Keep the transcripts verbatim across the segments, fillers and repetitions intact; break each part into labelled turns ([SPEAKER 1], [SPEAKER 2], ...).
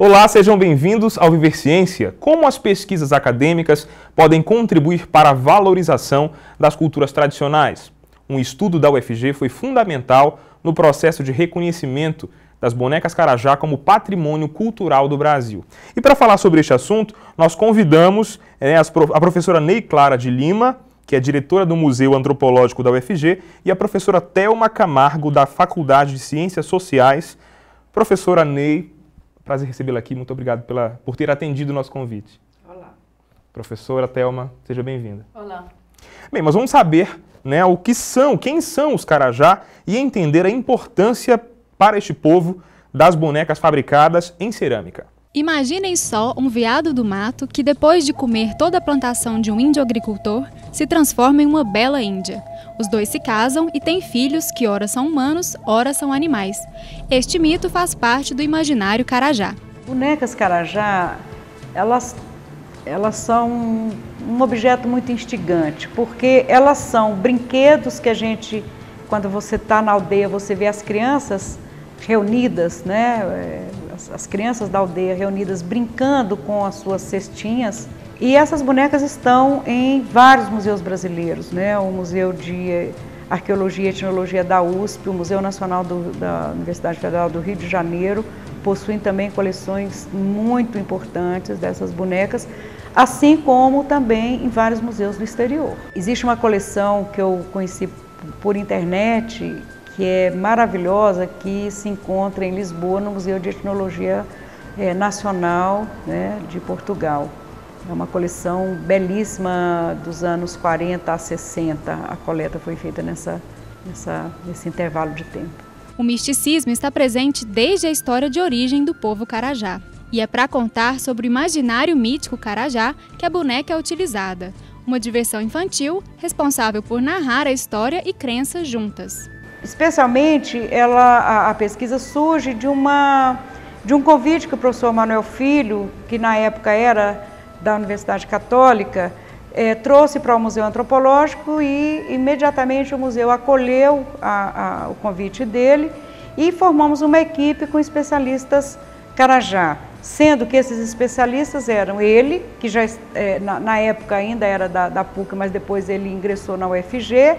[SPEAKER 1] Olá, sejam bem-vindos ao Viver Ciência. Como as pesquisas acadêmicas podem contribuir para a valorização das culturas tradicionais? Um estudo da U F G foi fundamental no processo de reconhecimento das bonecas Carajá como patrimônio cultural do Brasil. E para falar sobre este assunto, nós convidamos é, a professora Ney Clara de Lima, que é diretora do Museu Antropológico da U F G, e a professora Thelma Camargo, da Faculdade de Ciências Sociais. Professora Ney, prazer recebê-la aqui, muito obrigado pela, por ter atendido o nosso convite.
[SPEAKER 2] Olá.
[SPEAKER 1] Professora Thelma, seja bem-vinda.
[SPEAKER 2] Olá.
[SPEAKER 1] Bem, mas vamos saber, né, o que são, quem são os Carajá e entender a importância para este povo das bonecas fabricadas em cerâmica.
[SPEAKER 3] Imaginem só um veado do mato que, depois de comer toda a plantação de um índio agricultor, se transforma em uma bela índia. Os dois se casam e têm filhos que ora são humanos, ora são animais. Este mito faz parte do imaginário Carajá.
[SPEAKER 2] Bonecas Carajá, elas, elas são um objeto muito instigante, porque elas são brinquedos que a gente, quando você está na aldeia, você vê as crianças reunidas, né? As, as crianças da aldeia reunidas brincando com as suas cestinhas. E essas bonecas estão em vários museus brasileiros, né? O Museu de Arqueologia e Etnologia da U S P, o Museu Nacional do, da Universidade Federal do Rio de Janeiro, possuem também coleções muito importantes dessas bonecas, assim como também em vários museus do exterior. Existe uma coleção que eu conheci por internet, que é maravilhosa, que se encontra em Lisboa, no Museu de Etnologia é, Nacional, né, de Portugal. É uma coleção belíssima dos anos quarenta a sessenta. A coleta foi feita nessa, nessa, nesse intervalo de tempo.
[SPEAKER 3] O misticismo está presente desde a história de origem do povo Carajá. E é para contar sobre o imaginário mítico Carajá que a boneca é utilizada. Uma diversão infantil responsável por narrar a história e crenças juntas.
[SPEAKER 2] Especialmente, ela, a, a pesquisa surge de, uma, de um convite que o professor Manuel Filho, que na época era da Universidade Católica, é, trouxe para o Museu Antropológico e imediatamente o museu acolheu a, a, o convite dele e formamos uma equipe com especialistas Carajá, sendo que esses especialistas eram ele, que já é, na, na época ainda era da, da P U C, mas depois ele ingressou na U F G,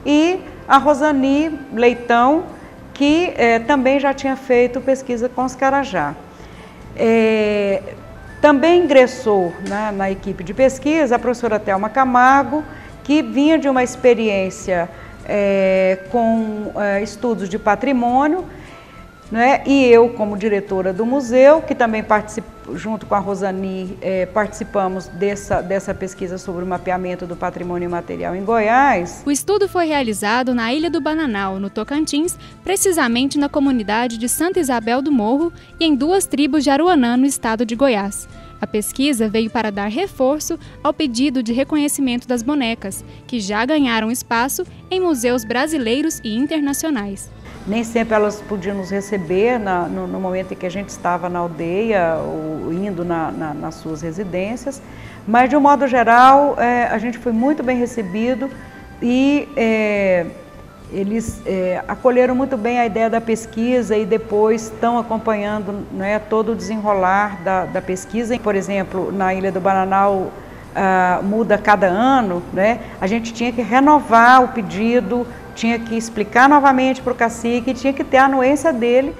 [SPEAKER 2] e a Rosani Leitão, que é, também já tinha feito pesquisa com os Carajá. É, também ingressou na, na equipe de pesquisa a professora Thelma Camargo, que vinha de uma experiência é, com é, estudos de patrimônio, né? E eu, como diretora do museu, que também participo, junto com a Rosani, eh, participamos dessa, dessa pesquisa sobre o mapeamento do patrimônio imaterial em Goiás.
[SPEAKER 3] O estudo foi realizado na Ilha do Bananal, no Tocantins, precisamente na comunidade de Santa Isabel do Morro e em duas tribos de Aruanã, no estado de Goiás. A pesquisa veio para dar reforço ao pedido de reconhecimento das bonecas, que já ganharam espaço em museus brasileiros e internacionais.
[SPEAKER 2] Nem sempre elas podiam nos receber na, no, no momento em que a gente estava na aldeia ou indo na, na, nas suas residências, mas de um modo geral é, a gente foi muito bem recebido e é, eles é, acolheram muito bem a ideia da pesquisa e depois estão acompanhando, né, todo o desenrolar da, da pesquisa. Por exemplo, na Ilha do Bananal ah, muda cada ano, né? A gente tinha que renovar o pedido, tinha que explicar novamente para o cacique, tinha que ter a anuência dele.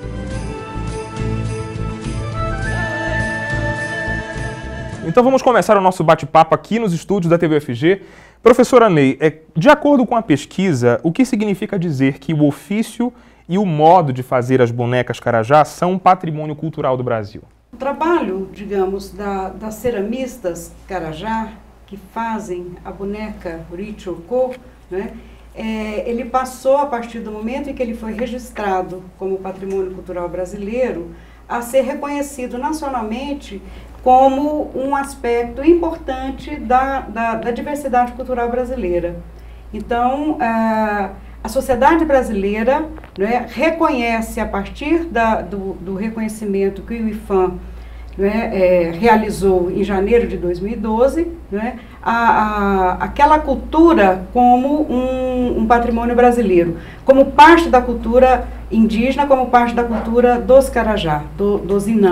[SPEAKER 1] Então vamos começar o nosso bate-papo aqui nos estúdios da T V U F G. Professora Ney, é, de acordo com a pesquisa, o que significa dizer que o ofício e o modo de fazer as bonecas Carajá são um patrimônio cultural do Brasil?
[SPEAKER 4] O trabalho, digamos, da, das ceramistas Carajá, que fazem a boneca Urichocô, né? É, ele passou, a partir do momento em que ele foi registrado como patrimônio cultural brasileiro, a ser reconhecido nacionalmente como um aspecto importante da, da, da diversidade cultural brasileira. Então, a, a sociedade brasileira, né, reconhece, a partir da, do, do reconhecimento que o IFAM, né, é, realizou em janeiro de dois mil e doze, né, a, a, aquela cultura como um, um patrimônio brasileiro, como parte da cultura indígena, como parte da cultura dos Carajá, do, dos Inã.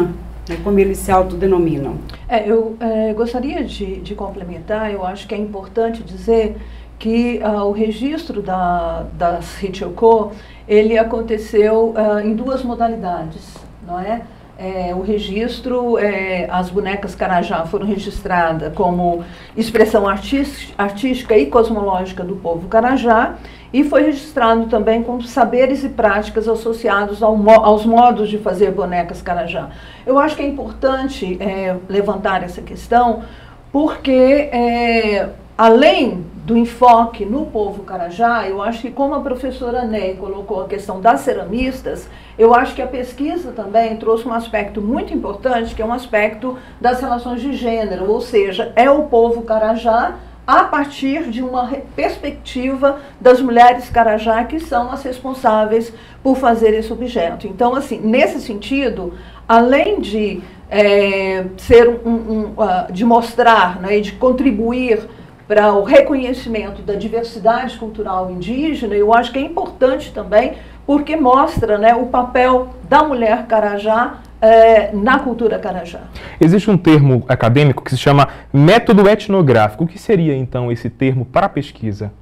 [SPEAKER 4] né, como eles se autodenominam.
[SPEAKER 5] É, eu é, gostaria de, de complementar. Eu acho que é importante dizer que uh, o registro da, das Richoku, ele aconteceu uh, em duas modalidades, não é? É, o registro, é, as bonecas Carajá foram registradas como expressão artística e cosmológica do povo Carajá, e foi registrado também como saberes e práticas associados ao, aos modos de fazer bonecas Carajá. Eu acho que é importante é, levantar essa questão, porque é, além do enfoque no povo Carajá, eu acho que, como a professora Ney colocou a questão das ceramistas, eu acho que a pesquisa também trouxe um aspecto muito importante, que é um aspecto das relações de gênero, ou seja, é o povo Carajá a partir de uma perspectiva das mulheres Carajá, que são as responsáveis por fazer esse objeto. Então, assim, nesse sentido, além de é, ser um, um, uh, de mostrar, né, e de contribuir para o reconhecimento da diversidade cultural indígena, eu acho que é importante também, porque mostra, né, o papel da mulher Carajá é, na cultura Carajá.
[SPEAKER 1] Existe um termo acadêmico que se chama método etnográfico. O que seria, então, esse termo para a pesquisa?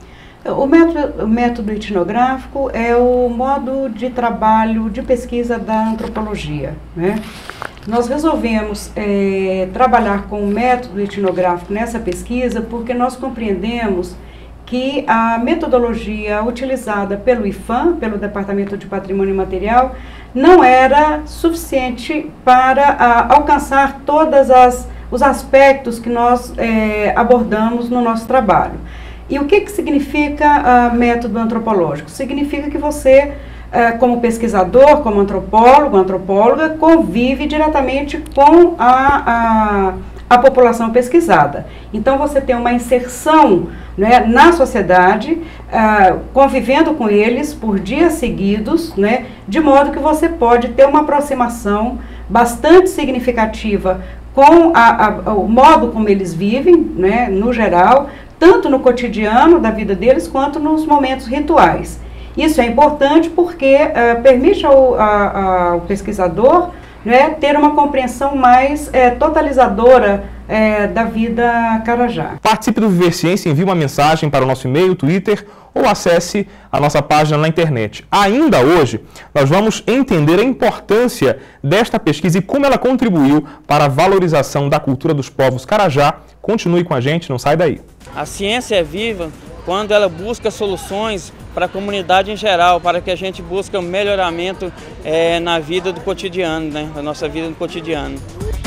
[SPEAKER 4] O método, o método etnográfico é o modo de trabalho, de pesquisa da antropologia, né? Nós resolvemos é, trabalhar com o método etnográfico nessa pesquisa porque nós compreendemos que a metodologia utilizada pelo I F A M, pelo Departamento de Patrimônio Imaterial, não era suficiente para a, alcançar todos os aspectos que nós é, abordamos no nosso trabalho. E o que, que significa uh, método antropológico? Significa que você, uh, como pesquisador, como antropólogo, antropóloga, convive diretamente com a, a, a população pesquisada. Então, você tem uma inserção, né, na sociedade, uh, convivendo com eles por dias seguidos, né, de modo que você pode ter uma aproximação bastante significativa com a, a, o modo como eles vivem, né, no geral, tanto no cotidiano da vida deles, quanto nos momentos rituais. Isso é importante porque uh, permite ao, a, ao pesquisador, né, ter uma compreensão mais é, totalizadora é, da vida Carajá.
[SPEAKER 1] Participe do Viver Ciência, envie uma mensagem para o nosso e-mail, Twitter, ou acesse a nossa página na internet. Ainda hoje, nós vamos entender a importância desta pesquisa e como ela contribuiu para a valorização da cultura dos povos Carajá. Continue com a gente, não sai daí.
[SPEAKER 6] A ciência é viva quando ela busca soluções para a comunidade em geral, para que a gente busque um melhoramento é, na vida do cotidiano, né? Na nossa vida do cotidiano.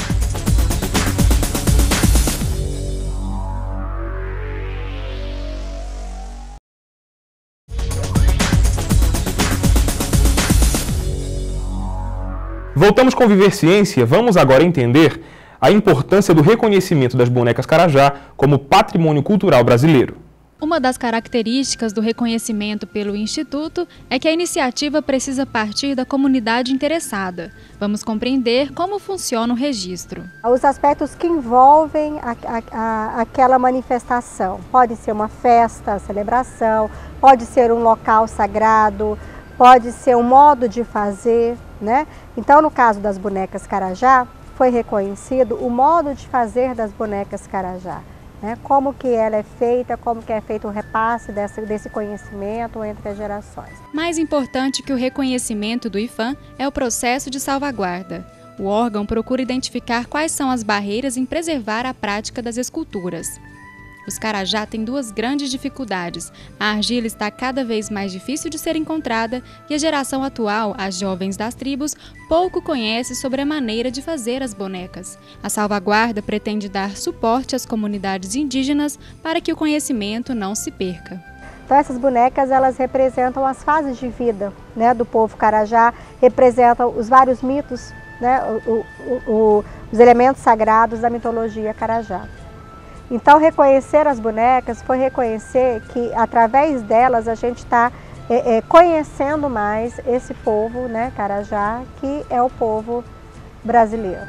[SPEAKER 1] Voltamos com Viver Ciência. Vamos agora entender a importância do reconhecimento das bonecas Carajá como patrimônio cultural brasileiro.
[SPEAKER 3] Uma das características do reconhecimento pelo Instituto é que a iniciativa precisa partir da comunidade interessada. Vamos compreender como funciona o registro.
[SPEAKER 7] Os aspectos que envolvem a, a, a, aquela manifestação. Pode ser uma festa, celebração, pode ser um local sagrado, pode ser um modo de fazer, né? Então, no caso das bonecas Carajá, foi reconhecido o modo de fazer das bonecas Carajá. Né, como que ela é feita, como que é feito o repasse dessa, desse conhecimento entre as gerações.
[SPEAKER 3] Mais importante que o reconhecimento do I F A M é o processo de salvaguarda. O órgão procura identificar quais são as barreiras em preservar a prática das esculturas. Os Carajá têm duas grandes dificuldades. A argila está cada vez mais difícil de ser encontrada e a geração atual, as jovens das tribos, pouco conhece sobre a maneira de fazer as bonecas. A salvaguarda pretende dar suporte às comunidades indígenas para que o conhecimento não se perca.
[SPEAKER 7] Então essas bonecas, elas representam as fases de vida, né, do povo Carajá, representam os vários mitos, né, o, o, o, os elementos sagrados da mitologia Carajá. Então, reconhecer as bonecas foi reconhecer que, através delas, a gente está é, é, conhecendo mais esse povo, né, Carajá, que é o povo brasileiro.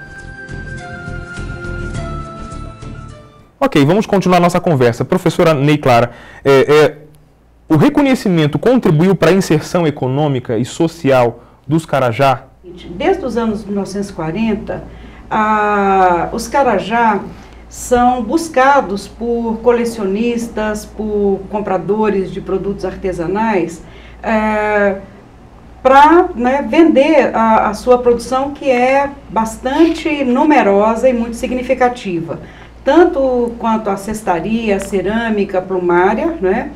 [SPEAKER 1] Ok, vamos continuar nossa conversa. Professora Ney Clara, é, é, o reconhecimento contribuiu para a inserção econômica e social dos Carajá?
[SPEAKER 4] Desde os anos mil novecentos e quarenta, ah, os carajá são buscados por colecionistas, por compradores de produtos artesanais, é, para, né, vender a, a sua produção, que é bastante numerosa e muito significativa, tanto quanto a cestaria, a cerâmica, a plumária, né?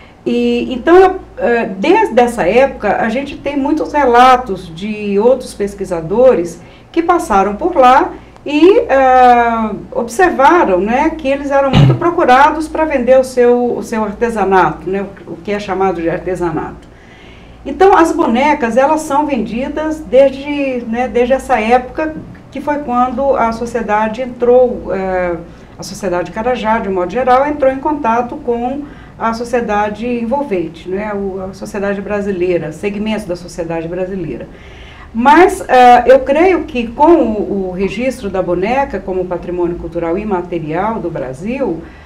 [SPEAKER 4] E, então, eu, desde essa época, a gente tem muitos relatos de outros pesquisadores que passaram por lá e uh, observaram, né, que eles eram muito procurados para vender o seu, o seu artesanato, né, o que é chamado de artesanato. Então, as bonecas, elas são vendidas desde, né, desde essa época, que foi quando a sociedade entrou, uh, a sociedade carajá, de um modo geral, entrou em contato com a sociedade envolvente, né, a sociedade brasileira, segmentos da sociedade brasileira. Mas uh, eu creio que com o, o registro da boneca como patrimônio cultural imaterial do Brasil,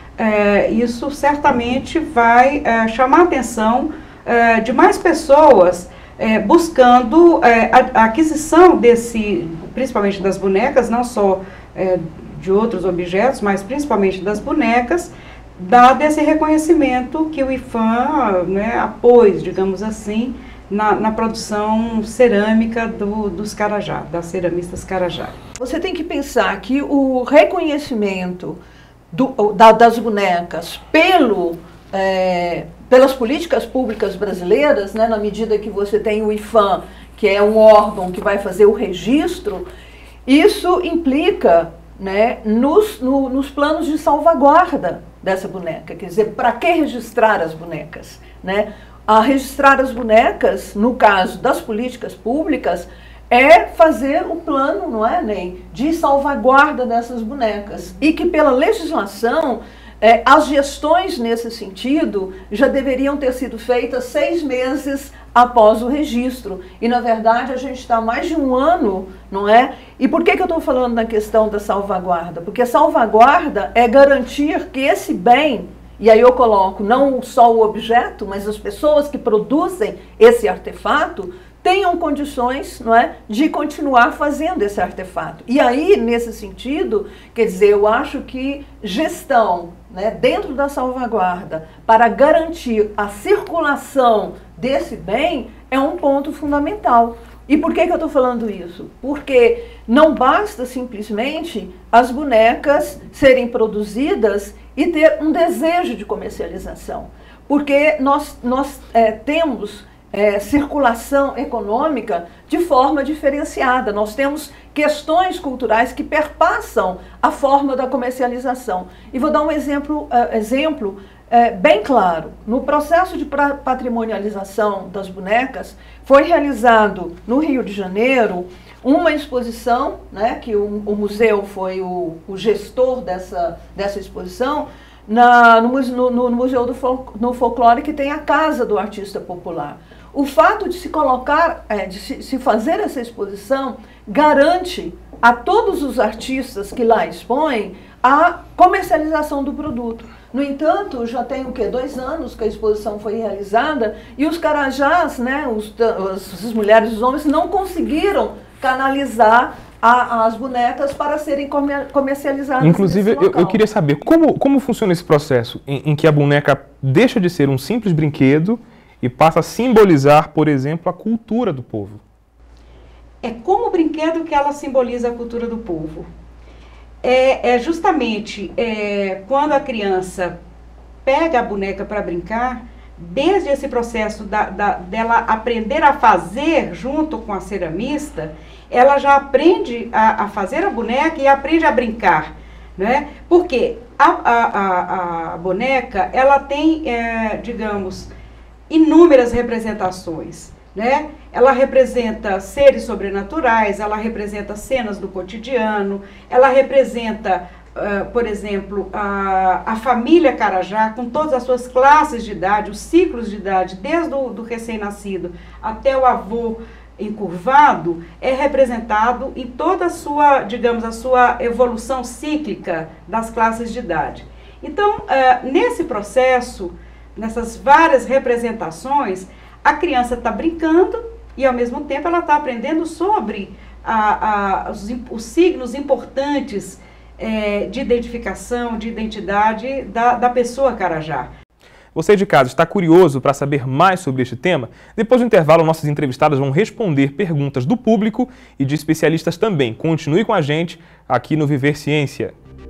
[SPEAKER 4] uh, isso certamente vai uh, chamar a atenção uh, de mais pessoas uh, buscando uh, a, a aquisição desse, principalmente das bonecas, não só uh, de outros objetos, mas principalmente das bonecas, dado esse reconhecimento que o IPHAN, né, apôs, digamos assim, na, na produção cerâmica do, dos carajá, das ceramistas carajá.
[SPEAKER 5] Você tem que pensar que o reconhecimento do, da, das bonecas pelo, é, pelas políticas públicas brasileiras, né, na medida que você tem o IPHAN, que é um órgão que vai fazer o registro, isso implica, né, nos, no, nos planos de salvaguarda dessa boneca. Quer dizer, para que registrar as bonecas, né? A registrar as bonecas, no caso das políticas públicas, é fazer o plano, não é, Ney, de salvaguarda dessas bonecas. E que pela legislação, é, as gestões nesse sentido já deveriam ter sido feitas seis meses após o registro. E, na verdade, a gente está mais de um ano, não é? E por que que eu estou falando na questão da salvaguarda? Porque a salvaguarda é garantir que esse bem, e aí eu coloco não só o objeto, mas as pessoas que produzem esse artefato, tenham condições, não é, de continuar fazendo esse artefato. E aí, nesse sentido, quer dizer, eu acho que gestão, né, dentro da salvaguarda, para garantir a circulação desse bem, é um ponto fundamental. E por que que eu estou falando isso? Porque não basta simplesmente as bonecas serem produzidas e ter um desejo de comercialização. Porque nós, nós é, temos... É, circulação econômica de forma diferenciada. Nós temos questões culturais que perpassam a forma da comercialização. E vou dar um exemplo, uh, exemplo uh, bem claro. No processo de patrimonialização das bonecas, foi realizado no Rio de Janeiro uma exposição, né, que o, o museu foi o, o gestor dessa, dessa exposição, na, no, no, no Museu do Fol no Folclore, que tem a Casa do Artista Popular. O fato de se colocar, é, de se, se fazer essa exposição, garante a todos os artistas que lá expõem a comercialização do produto. No entanto, já tem o quê? Dois anos que a exposição foi realizada e os carajás, né, os, as mulheres e os homens, não conseguiram canalizar a, as bonecas para serem comer, comercializadas.
[SPEAKER 1] Inclusive, eu, eu queria saber como, como funciona esse processo em, em que a boneca deixa de ser um simples brinquedo e passa a simbolizar, por exemplo, a cultura do povo.
[SPEAKER 4] É como brinquedo que ela simboliza a cultura do povo. É, é justamente é, quando a criança pega a boneca para brincar, desde esse processo da, da, dela aprender a fazer junto com a ceramista, ela já aprende a, a fazer a boneca e aprende a brincar, né? Porque a, a, a, a boneca, ela tem, é, digamos, inúmeras representações, né? Ela representa seres sobrenaturais, ela representa cenas do cotidiano, ela representa, uh, por exemplo, a, a família carajá com todas as suas classes de idade, os ciclos de idade, desde o do recém-nascido até o avô encurvado, é representado em toda a sua, digamos, a sua evolução cíclica das classes de idade. Então, uh, nesse processo, nessas várias representações, a criança está brincando, e ao mesmo tempo ela está aprendendo sobre a, a, os, os signos importantes é, de identificação, de identidade da, da pessoa Carajá.
[SPEAKER 1] Você de casa está curioso para saber mais sobre este tema? Depois do intervalo, nossas entrevistadas vão responder perguntas do público e de especialistas também. Continue com a gente aqui no Viver Ciência.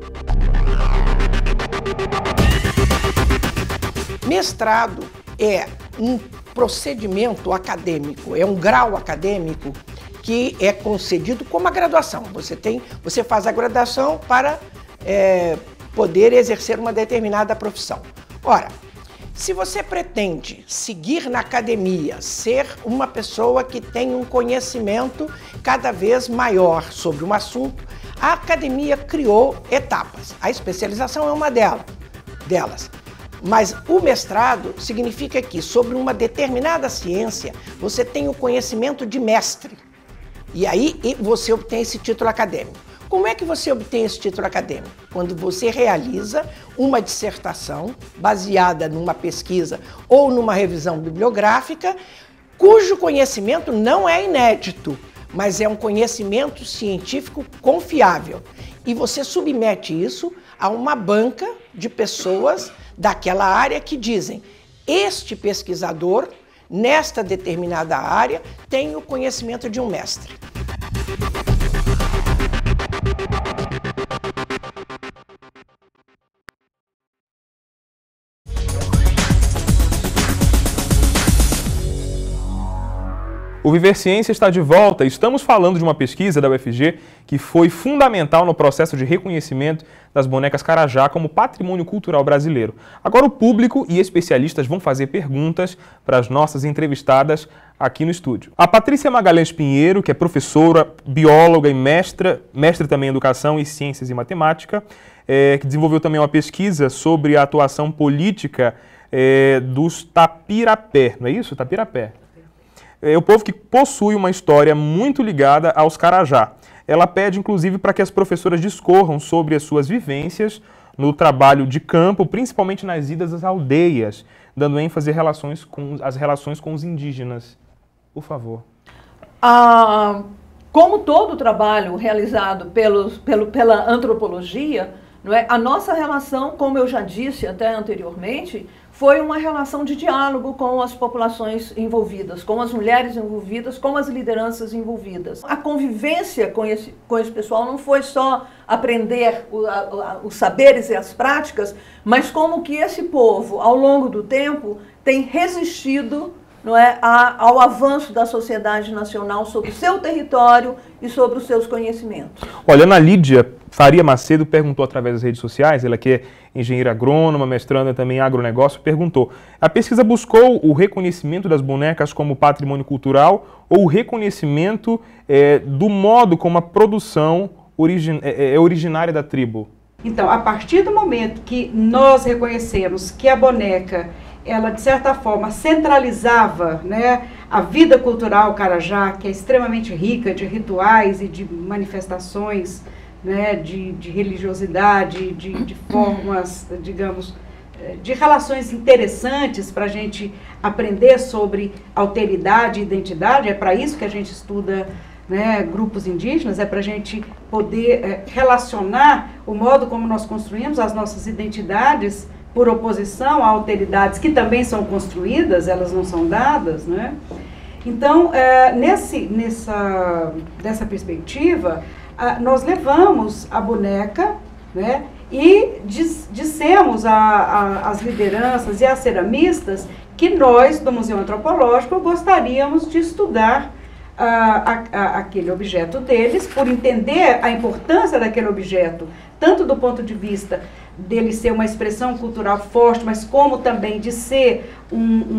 [SPEAKER 8] Mestrado é um procedimento acadêmico, é um grau acadêmico que é concedido como a graduação. Você, tem, você faz a graduação para é, poder exercer uma determinada profissão. Ora, se você pretende seguir na academia, ser uma pessoa que tem um conhecimento cada vez maior sobre um assunto, a academia criou etapas. A especialização é uma delas. delas. Mas o mestrado significa que sobre uma determinada ciência você tem o conhecimento de mestre. E aí você obtém esse título acadêmico. Como é que você obtém esse título acadêmico? Quando você realiza uma dissertação baseada numa pesquisa ou numa revisão bibliográfica, cujo conhecimento não é inédito, mas é um conhecimento científico confiável. E você submete isso a uma banca de pessoas daquela área que dizem: este pesquisador, nesta determinada área, tem o conhecimento de um mestre.
[SPEAKER 1] O Viver Ciência está de volta. Estamos falando de uma pesquisa da U F G que foi fundamental no processo de reconhecimento das bonecas Carajá como patrimônio cultural brasileiro. Agora o público e especialistas vão fazer perguntas para as nossas entrevistadas aqui no estúdio. A Patrícia Magalhães Pinheiro, que é professora, bióloga e mestra, mestre também em Educação e Ciências e Matemática, é, que desenvolveu também uma pesquisa sobre a atuação política é, dos Tapirapé, não é isso? Tapirapé. É o povo que possui uma história muito ligada aos Carajá. Ela pede, inclusive, para que as professoras discorram sobre as suas vivências no trabalho de campo, principalmente nas idas às aldeias, dando ênfase às relações com, às relações com os indígenas. Por favor.
[SPEAKER 5] Ah, como todo o trabalho realizado pelos, pelo, pela antropologia, não é? A nossa relação, como eu já disse até anteriormente, foi uma relação de diálogo com as populações envolvidas, com as mulheres envolvidas, com as lideranças envolvidas. A convivência com esse, com esse pessoal não foi só aprender o, a, os saberes e as práticas, mas como que esse povo, ao longo do tempo, tem resistido, não é, a, ao avanço da sociedade nacional sobre o seu território e sobre os seus conhecimentos.
[SPEAKER 1] Olha, Ana Lídia Faria Macedo perguntou através das redes sociais, ela que é engenheira agrônoma, mestranda também em agronegócio, perguntou: a pesquisa buscou o reconhecimento das bonecas como patrimônio cultural ou o reconhecimento é, do modo como a produção origin, é, é originária da tribo?
[SPEAKER 4] Então, a partir do momento que nós reconhecemos que a boneca, ela de certa forma centralizava, né, a vida cultural Carajá, que é extremamente rica de rituais e de manifestações, né, de, de religiosidade, de, de formas, digamos, de relações interessantes para a gente aprender sobre alteridade e identidade. É para isso que a gente estuda, né, grupos indígenas, é para a gente poder é, relacionar o modo como nós construímos as nossas identidades por oposição a alteridades que também são construídas, elas não são dadas, né? Então, é, nesse, nessa, dessa perspectiva, a, nós levamos a boneca, né, e diz, dissemos às lideranças e às ceramistas que nós, do Museu Antropológico, gostaríamos de estudar a, a, aquele objeto deles, por entender a importância daquele objeto, tanto do ponto de vista dele ser uma expressão cultural forte, mas como também de ser um,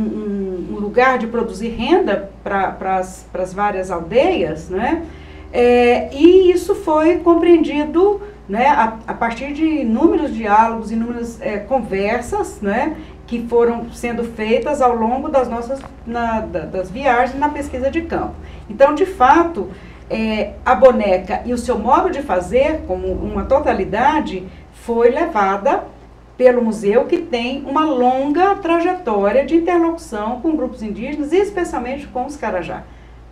[SPEAKER 4] um, um lugar de produzir renda para as várias aldeias, né? É, e isso foi compreendido, né, a, a partir de inúmeros diálogos, inúmeras é, conversas, né, que foram sendo feitas ao longo das nossas na, da, das viagens na pesquisa de campo. Então, de fato, é, a boneca e o seu modo de fazer, como uma totalidade, foi levada pelo museu, que tem uma longa trajetória de interlocução com grupos indígenas, e especialmente com os Carajá.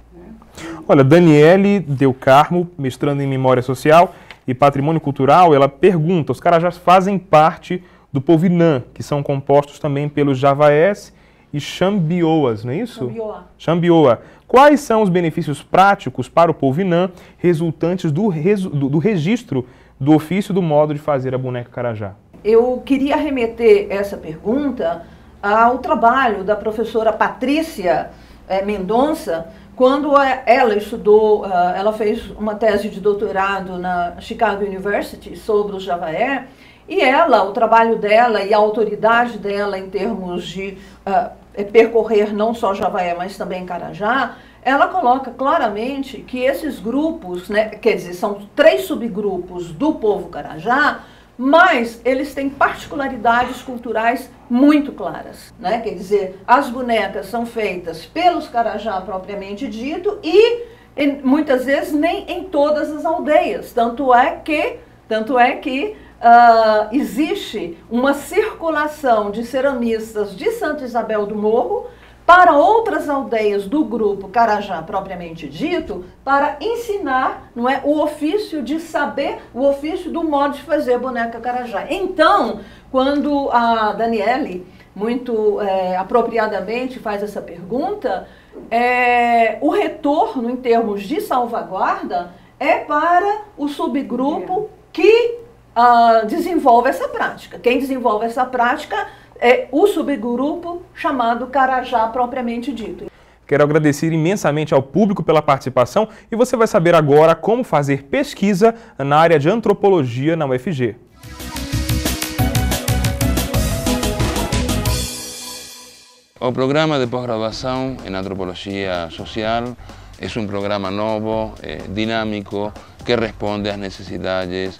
[SPEAKER 1] Olha, Daniele Del Carmo, mestrando em Memória Social e Patrimônio Cultural, ela pergunta, os carajás fazem parte do povo Inã, que são compostos também pelos javaés e xambioas, não é isso?
[SPEAKER 5] Xambioa.
[SPEAKER 1] Xambioa. Quais são os benefícios práticos para o povo Inã resultantes do, resu, do, do registro do ofício do modo de fazer a boneca carajá?
[SPEAKER 5] Eu queria remeter essa pergunta ao trabalho da professora Patrícia eh, Mendonça, quando ela estudou, ela fez uma tese de doutorado na Chicago University sobre o javaé, e ela, o trabalho dela e a autoridade dela em termos de uh, percorrer não só javaé, mas também carajá, ela coloca claramente que esses grupos, né, quer dizer, são três subgrupos do povo carajá, mas eles têm particularidades culturais muito claras, né? Quer dizer, as bonecas são feitas pelos carajá propriamente dito e em, muitas vezes nem em todas as aldeias, tanto é que, tanto é que uh, existe uma circulação de ceramistas de Santa Isabel do Morro para outras aldeias do grupo carajá propriamente dito, para ensinar, não é, o ofício de saber, o ofício do modo de fazer boneca carajá. Então, quando a Daniele, muito é, apropriadamente, faz essa pergunta, é, o retorno em termos de salvaguarda é para o subgrupo que uh, desenvolve essa prática. Quem desenvolve essa prática é o subgrupo chamado carajá propriamente dito.
[SPEAKER 1] Quero agradecer imensamente ao público pela participação e você vai saber agora como fazer pesquisa na área de antropologia na U F G.
[SPEAKER 9] O programa de pós-graduação em Antropologia Social é um programa novo, eh, dinâmico, que responde às necessidades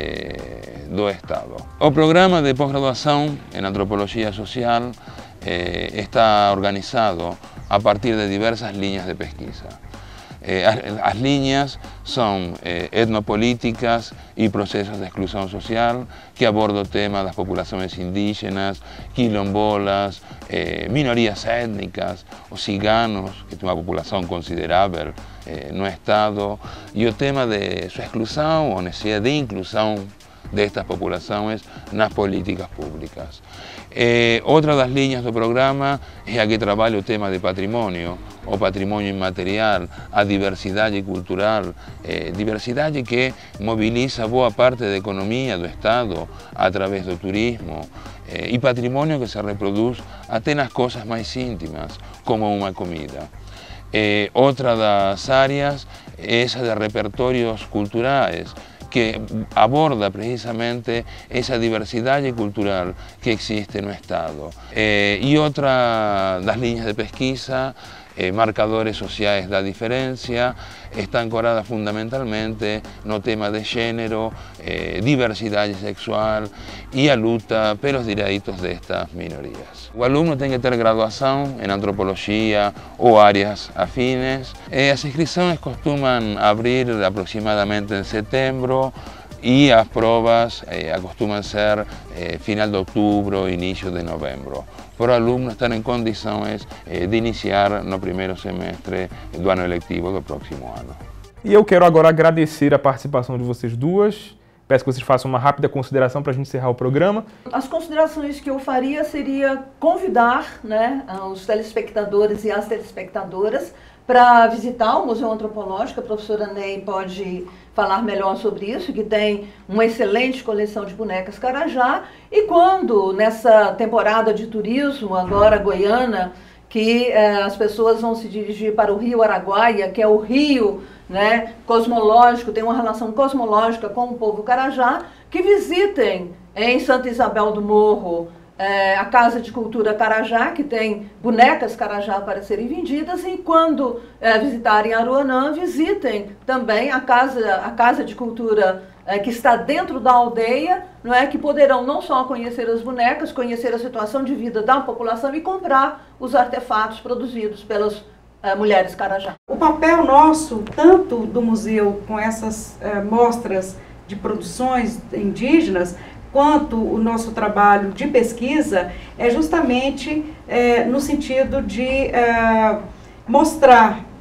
[SPEAKER 9] eh, do Estado. O programa de pós-graduação em Antropologia Social eh, está organizado a partir de diversas linhas de pesquisa. Eh, as, as linhas são eh, etnopolíticas e processos de exclusão social, que abordam o tema das populações indígenas, quilombolas, eh, minorias étnicas, os ciganos, que é uma população considerável eh, no Estado, e o tema de sua exclusão, ou necessidade de inclusão destas populações nas políticas públicas. Eh, outra das linhas do programa é a que trabalha o tema de patrimônio, o patrimônio imaterial, a diversidade cultural, eh, diversidade que mobiliza boa parte da economia do Estado através do turismo, eh, e patrimônio que se reproduz até nas coisas mais íntimas, como uma comida. Eh, outra das áreas é essa de repertórios culturais, que aborda precisamente essa diversidade cultural que existe no Estado. Eh, e outra das linhas de pesquisa, eh, marcadores sociais da diferença, está ancorada fundamentalmente no tema de gênero, eh, diversidade sexual e a luta pelos direitos destas minorias. O aluno tem que ter graduação em antropologia ou áreas afines. Eh, as inscrições costumam abrir aproximadamente em setembro e as provas eh, acostumam ser eh, final de outubro, início de novembro, para o aluno estar em condições eh, de iniciar no primeiro semestre do ano eletivo do próximo ano.
[SPEAKER 1] E eu quero agora agradecer a participação de vocês duas. Peço que vocês façam uma rápida consideração para a gente encerrar o programa.
[SPEAKER 5] As considerações que eu faria seria convidar, né, os telespectadores e as telespectadoras para visitar o Museu Antropológico. A professora Ney pode falar melhor sobre isso, que tem uma excelente coleção de bonecas carajá. E quando, nessa temporada de turismo, agora goiana, que eh, as pessoas vão se dirigir para o Rio Araguaia, que é o rio, né, cosmológico, tem uma relação cosmológica com o povo carajá, que visitem em Santa Isabel do Morro eh, a Casa de Cultura Carajá, que tem bonecas carajá para serem vendidas, e quando eh, visitarem Aruanã, visitem também a Casa, a casa de Cultura É, que está dentro da aldeia, não é, que poderão não só conhecer as bonecas, conhecer a situação de vida da população e comprar os artefatos produzidos pelas é, mulheres carajá.
[SPEAKER 4] O papel nosso, tanto do museu com essas é, mostras de produções indígenas, quanto o nosso trabalho de pesquisa, é justamente é, no sentido de é, mostrar,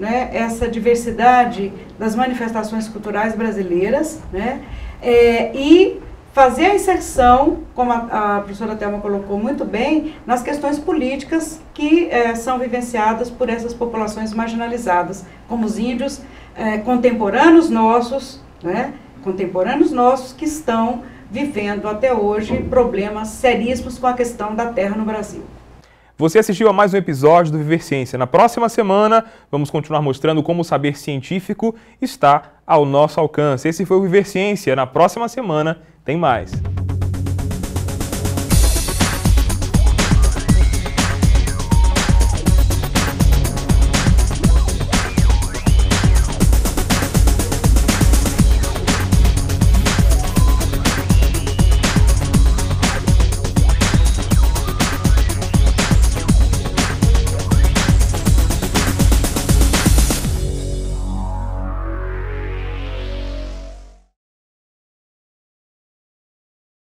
[SPEAKER 4] né, essa diversidade das manifestações culturais brasileiras, né, é, e fazer a inserção, como a, a professora Thelma colocou muito bem, nas questões políticas que é, são vivenciadas por essas populações marginalizadas, como os índios é, contemporâneos nossos, né, contemporâneos nossos que estão vivendo até hoje problemas seríssimos com a questão da terra no Brasil.
[SPEAKER 1] Você assistiu a mais um episódio do Viver Ciência. Na próxima semana, vamos continuar mostrando como o saber científico está ao nosso alcance. Esse foi o Viver Ciência. Na próxima semana, tem mais.